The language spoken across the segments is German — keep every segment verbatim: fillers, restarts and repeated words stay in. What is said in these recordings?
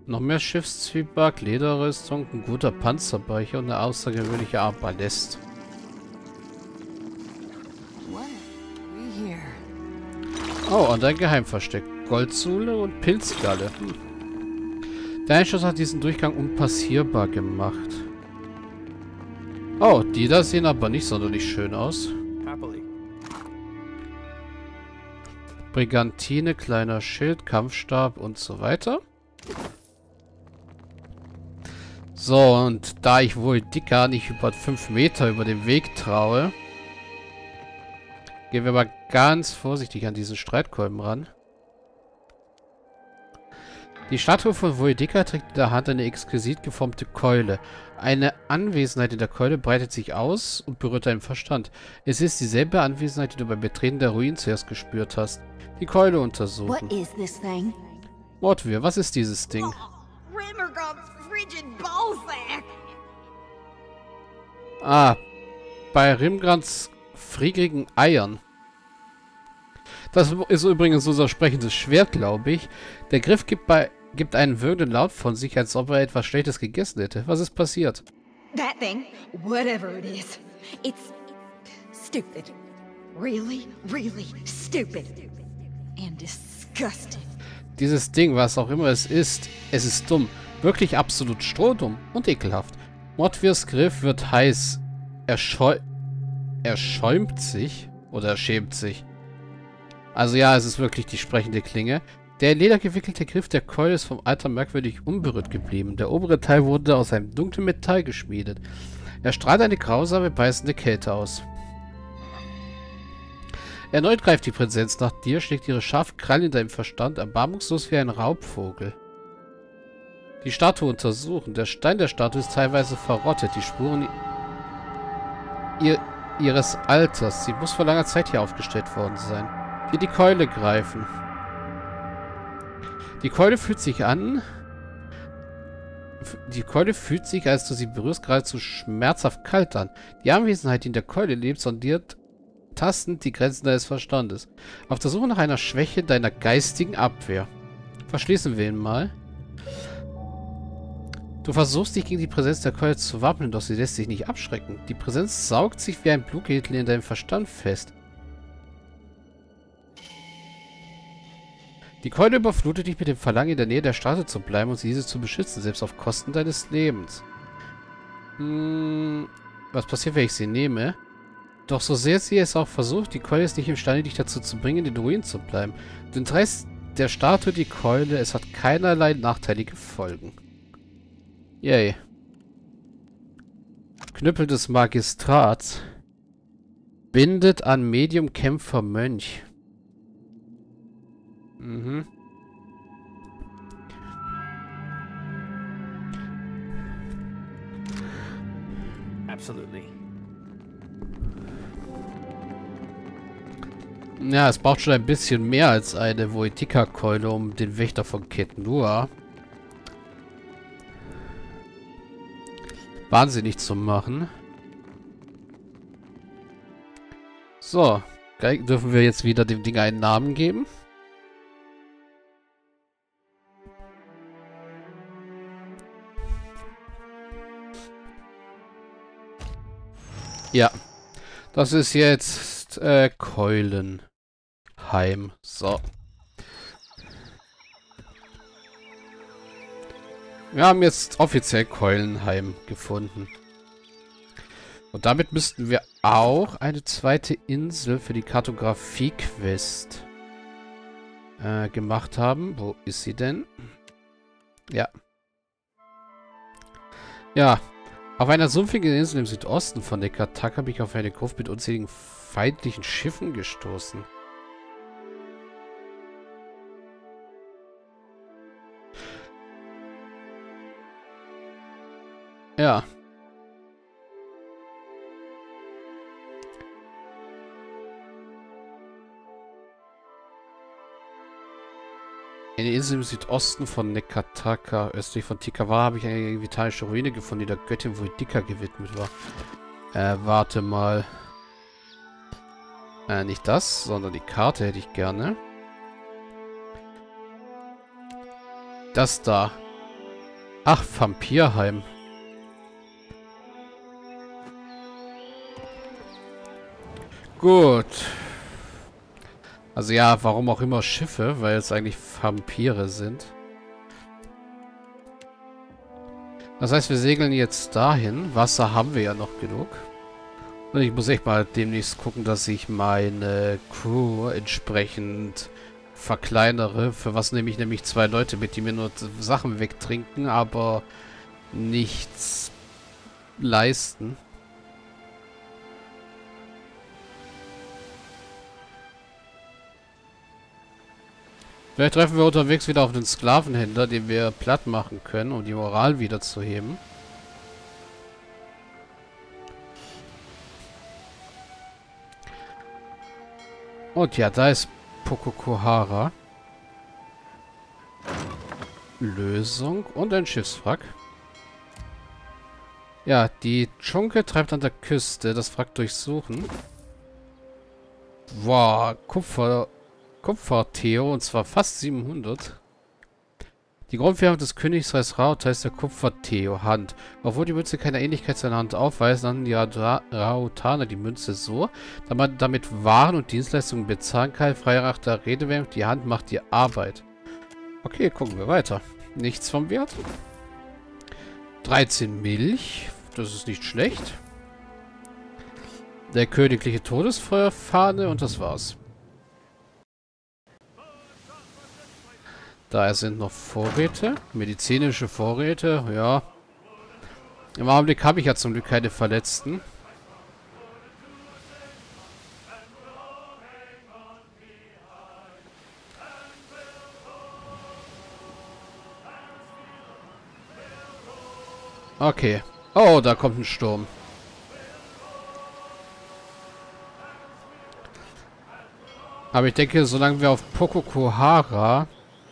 Noch mehr Schiffszwieback, Lederrüstung, ein guter Panzerbrecher und eine außergewöhnliche Art Ballast. Oh, und ein Geheimversteck. Goldsohle und Pilzgalle. Hm. Der Einschuss hat diesen Durchgang unpassierbar gemacht. Oh, die da sehen aber nicht sonderlich schön aus. Brigantine, kleiner Schild, Kampfstab und so weiter. So, und da ich wohl dicker nicht über fünf Meter über den Weg traue, gehen wir mal ganz vorsichtig an diesen Streitkolben ran. Die Statue von Voidika trägt in der Hand eine exquisit geformte Keule. Eine Anwesenheit in der Keule breitet sich aus und berührt deinen Verstand. Es ist dieselbe Anwesenheit, die du beim Betreten der Ruinen zuerst gespürt hast. Die Keule untersuchen. Mordwür, was ist dieses Ding? Ah, bei Rimgrands friedrigen Eiern. Das ist übrigens unser sprechendes Schwert, glaube ich. Der Griff gibt, bei, gibt einen würgenden Laut von sich, als ob er etwas Schlechtes gegessen hätte. Was ist passiert? That thing, whatever it is, it's stupid. Really, really stupid. And disgusting. Dieses Ding, was auch immer es ist, es ist dumm. Wirklich absolut strohdumm und ekelhaft. Mordwirs Griff wird heiß. Er, schäu er schäumt sich. Oder er schämt sich. Also ja, es ist wirklich die sprechende Klinge. Der in Leder gewickelte Griff der Keule ist vom Alter merkwürdig unberührt geblieben. Der obere Teil wurde aus einem dunklen Metall geschmiedet. Er strahlt eine grausame, beißende Kälte aus. Erneut greift die Präsenz nach dir, schlägt ihre scharfen Krallen in deinem Verstand, erbarmungslos wie ein Raubvogel. Die Statue untersuchen. Der Stein der Statue ist teilweise verrottet. Die Spuren ihr, ihres Alters. Sie muss vor langer Zeit hier aufgestellt worden sein. Hier die Keule greifen. Die Keule fühlt sich an. Die Keule fühlt sich, als du sie berührst, geradezu schmerzhaft kalt an. Die Anwesenheit, die in der Keule lebt, sondiert tastend die Grenzen deines Verstandes. Auf der Suche nach einer Schwäche deiner geistigen Abwehr. Verschließen wir ihn mal. Du versuchst dich gegen die Präsenz der Keule zu wappnen, doch sie lässt sich nicht abschrecken. Die Präsenz saugt sich wie ein Blutegel in deinem Verstand fest. Die Keule überflutet dich mit dem Verlangen, in der Nähe der Statue zu bleiben und diese zu beschützen, selbst auf Kosten deines Lebens. Hm, was passiert, wenn ich sie nehme? Doch so sehr sie es auch versucht, die Keule ist nicht imstande, dich dazu zu bringen, in den Ruinen zu bleiben. Du entreißt der Statue die Keule, es hat keinerlei nachteilige Folgen. Yay. Knüppel des Magistrats. Bindet an Medium Kämpfer Mönch. Mhm. Absolutely. Ja, es braucht schon ein bisschen mehr als eine Voidika-Keule, um den Wächter von Ketnua wahnsinnig zu machen. So, dürfen wir jetzt wieder dem Ding einen Namen geben? Ja, das ist jetzt äh, Keulenheim. So. Wir haben jetzt offiziell Keulenheim gefunden. Und damit müssten wir auch eine zweite Insel für die Kartografie-Quest äh, gemacht haben. Wo ist sie denn? Ja. Ja. Auf einer sumpfigen Insel im Südosten von Nekataka bin ich auf eine Gruft mit unzähligen feindlichen Schiffen gestoßen. Ja. Eine Insel im Südosten von Nekataka, östlich von Tikawara, habe ich eine vitalische Ruine gefunden, die der Göttin Voidika gewidmet war. Äh, warte mal. Äh, nicht das, sondern die Karte hätte ich gerne. Das da. Ach, Vampirheim. Gut. Also ja, warum auch immer Schiffe, weil es eigentlich Vampire sind. Das heißt, wir segeln jetzt dahin. Wasser haben wir ja noch genug. Und ich muss echt mal demnächst gucken, dass ich meine Crew entsprechend verkleinere. Für was nehme ich nämlich zwei Leute mit, die mir nur Sachen wegtrinken, aber nichts leisten. Vielleicht treffen wir unterwegs wieder auf einen Sklavenhändler, den wir platt machen können, um die Moral wieder zu heben. Und ja, da ist Pococohara. Lösung und ein Schiffswrack. Ja, die Dschunke treibt an der Küste. Das Wrack durchsuchen. Wow, Kupfer... Kupfer-Theo, und zwar fast siebenhundert. Die Grundwährung des Königsreichs Rauta ist der Kupfer-Theo, Hand. Obwohl die Münze keine Ähnlichkeit zu einer Hand aufweist, nannten die Rautaner die Münze so, da man damit Waren und Dienstleistungen bezahlen kann. Freie nach der Redewährung, die Hand macht die Arbeit. Okay, gucken wir weiter. Nichts vom Wert. dreizehn Milch, das ist nicht schlecht. Der königliche Todesfeuerfahne und das war's. Da sind noch Vorräte. Medizinische Vorräte, ja. Im Augenblick habe ich ja zum Glück keine Verletzten. Okay. Oh, da kommt ein Sturm. Aber ich denke, solange wir auf Pococohara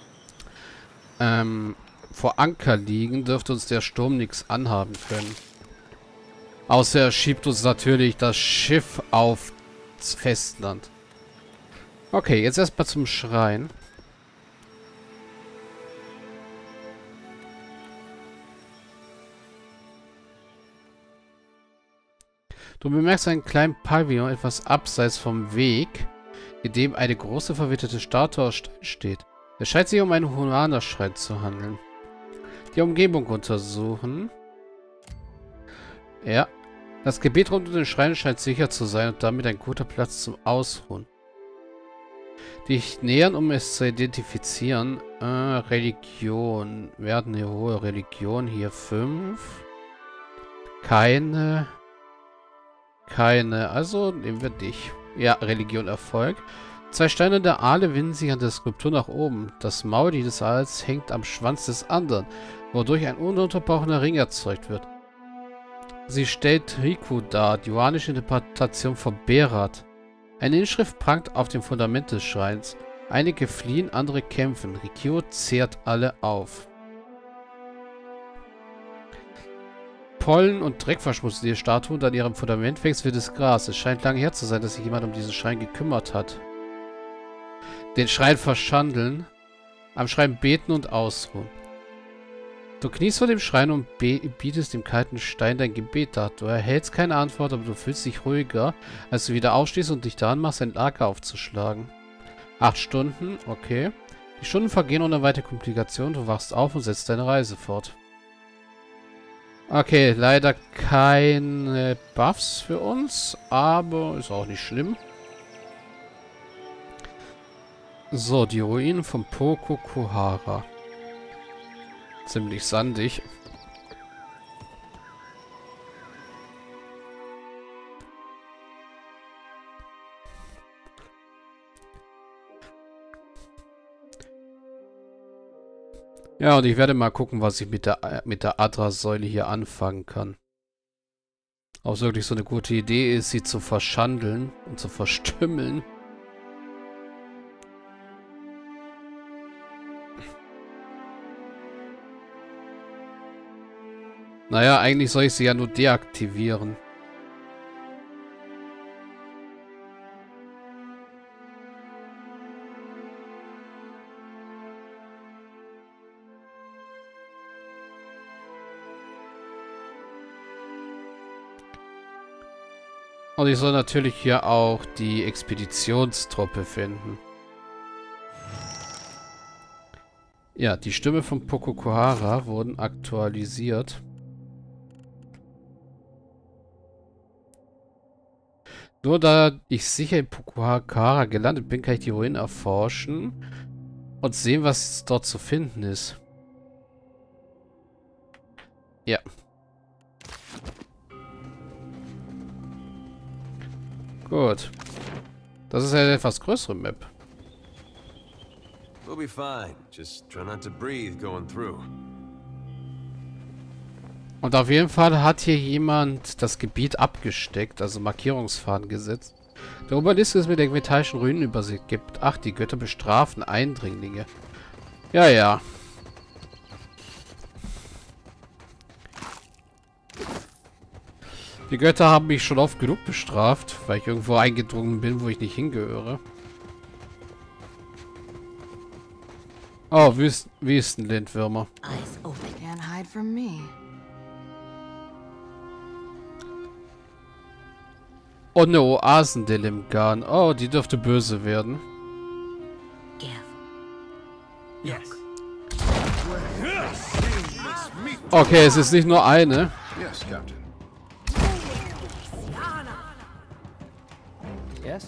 Ähm, vor Anker liegen, dürfte uns der Sturm nichts anhaben können. Außer er schiebt uns natürlich das Schiff aufs Festland. Okay, jetzt erstmal zum Schrein. Du bemerkst einen kleinen Pavillon etwas abseits vom Weg, in dem eine große verwitterte Statue aus Stein steht. Es scheint sich um einen Huaner-Schrein zu handeln. Die Umgebung untersuchen. Ja. Das Gebiet rund um den Schrein scheint sicher zu sein und damit ein guter Platz zum Ausruhen. Dich nähern, um es zu identifizieren. Äh, Religion. Wir hatten eine hohe Religion. Hier fünf. Keine. Keine. Also nehmen wir dich. Ja, Religion Erfolg. Zwei Steine der Aale winden sich an der Skulptur nach oben. Das Maul dieses Aals hängt am Schwanz des anderen, wodurch ein ununterbrochener Ring erzeugt wird. Sie stellt Riku dar, die juanische Interpretation von Berat. Eine Inschrift prangt auf dem Fundament des Schreins. Einige fliehen, andere kämpfen. Rikyo zehrt alle auf. Pollen und Dreck verschmutzen die Statue und an ihrem Fundament wächst wildes Gras. Es scheint lange her zu sein, dass sich jemand um diesen Schrein gekümmert hat. Den Schrein verschandeln. Am Schrein beten und ausruhen. Du kniest vor dem Schrein und bietest dem kalten Stein dein Gebet dar. Du erhältst keine Antwort, aber du fühlst dich ruhiger, als du wieder aufstehst und dich daran machst, ein Lager aufzuschlagen. Acht Stunden, okay. Die Stunden vergehen ohne weitere Komplikationen. Du wachst auf und setzt deine Reise fort. Okay, leider keine Buffs für uns, aber ist auch nicht schlimm. So, die Ruinen von Pococohara. Ziemlich sandig. Ja, und ich werde mal gucken, was ich mit der, mit der Adra-Säule hier anfangen kann. Ob es wirklich so eine gute Idee ist, sie zu verschandeln und zu verstümmeln. Naja, eigentlich soll ich sie ja nur deaktivieren. Und ich soll natürlich hier auch die Expeditionstruppe finden. Ja, die Stimme von Pocokohara wurden aktualisiert. Nur da ich sicher in Pocokohara gelandet bin, kann ich die Ruinen erforschen und sehen, was dort zu finden ist. Ja. Gut. Das ist eine etwas größere Map. We'll be fine. Just try not to breathe going through. Und auf jeden Fall hat hier jemand das Gebiet abgesteckt, also Markierungsfaden gesetzt. Der Obelisk ist mit der metallischen Ruinenübersicht gibt. Ach, die Götter bestrafen Eindringlinge. Ja, ja. Die Götter haben mich schon oft genug bestraft, weil ich irgendwo eingedrungen bin, wo ich nicht hingehöre. Oh, Wüsten Wüstenlindwürmer. Eyes open. Can't hide from me. Und eine Oasendelimgan. Oh, die dürfte böse werden. Yes. Okay, es ist nicht nur eine. Yes, Captain. Yes?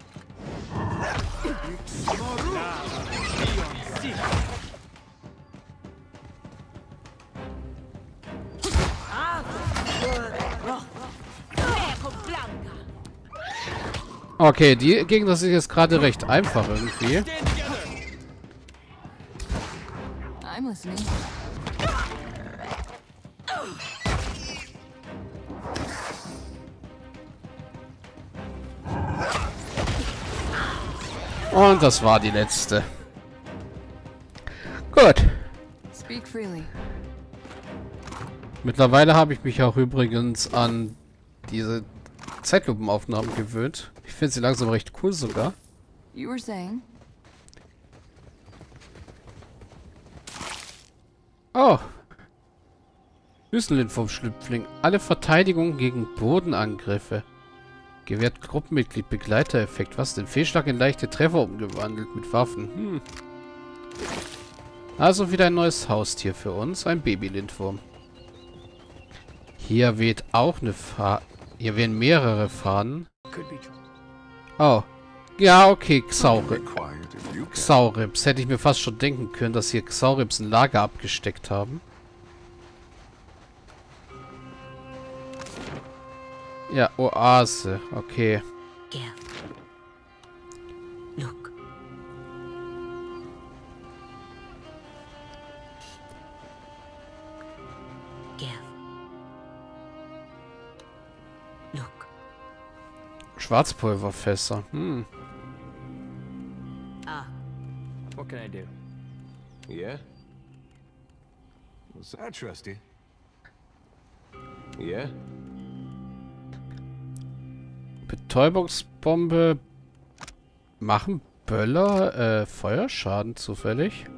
Okay, die Gegner sind jetzt gerade recht einfach irgendwie. I'm listening. Und das war die letzte. Gut. Speak freely. Mittlerweile habe ich mich auch übrigens an diese Zeitlupenaufnahmen gewöhnt. Ich finde sie langsam recht cool sogar. You were saying? Oh. Wüstenlind vom Schlüpfling. Alle Verteidigung gegen Bodenangriffe. Gewährt Gruppenmitglied Begleitereffekt. Was denn? Fehlschlag in leichte Treffer umgewandelt mit Waffen. Hm. Also wieder ein neues Haustier für uns. Ein Babylindwurm. Hier weht auch eine Fahne. Hier wehen mehrere Fahnen. Oh. Ja, okay, Xauri Xaurips. Hätte ich mir fast schon denken können, dass hier Xaurips ein Lager abgesteckt haben. Ja, Oase. Okay. Look. Look. Schwarzpulverfässer. Hm. Ah. What can I do? Yeah? What's that, Trusty? Yeah? Betäubungsbombe. Machen Böller äh, Feuerschaden zufällig?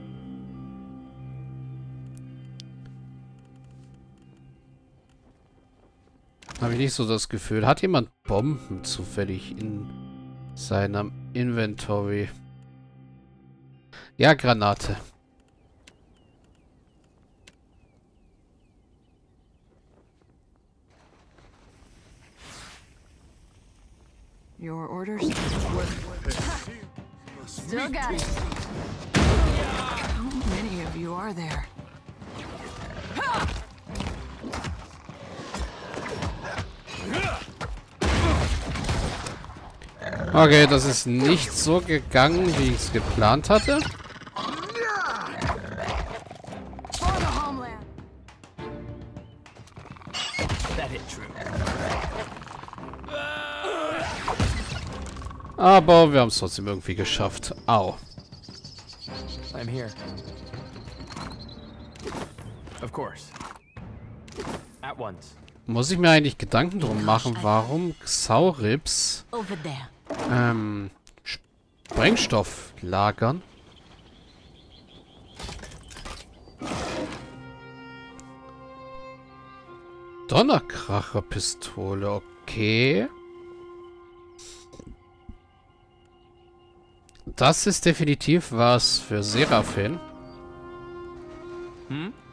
Habe ich nicht so das Gefühl. Hat jemand Bomben zufällig in seinem Inventory? Ja, Granate. Your orders? Still got it. How many of you are there? Okay, das ist nicht so gegangen, wie ich es geplant hatte. For the homeland. That hit true. Aber wir haben es trotzdem irgendwie geschafft. Au. I'm here. Of course. At once. Muss ich mir eigentlich Gedanken drum machen, warum Xaurips Over there. ähm, Sprengstoff lagern? Donnerkracherpistole, okay. Das ist definitiv was für Seraphin. Hmm?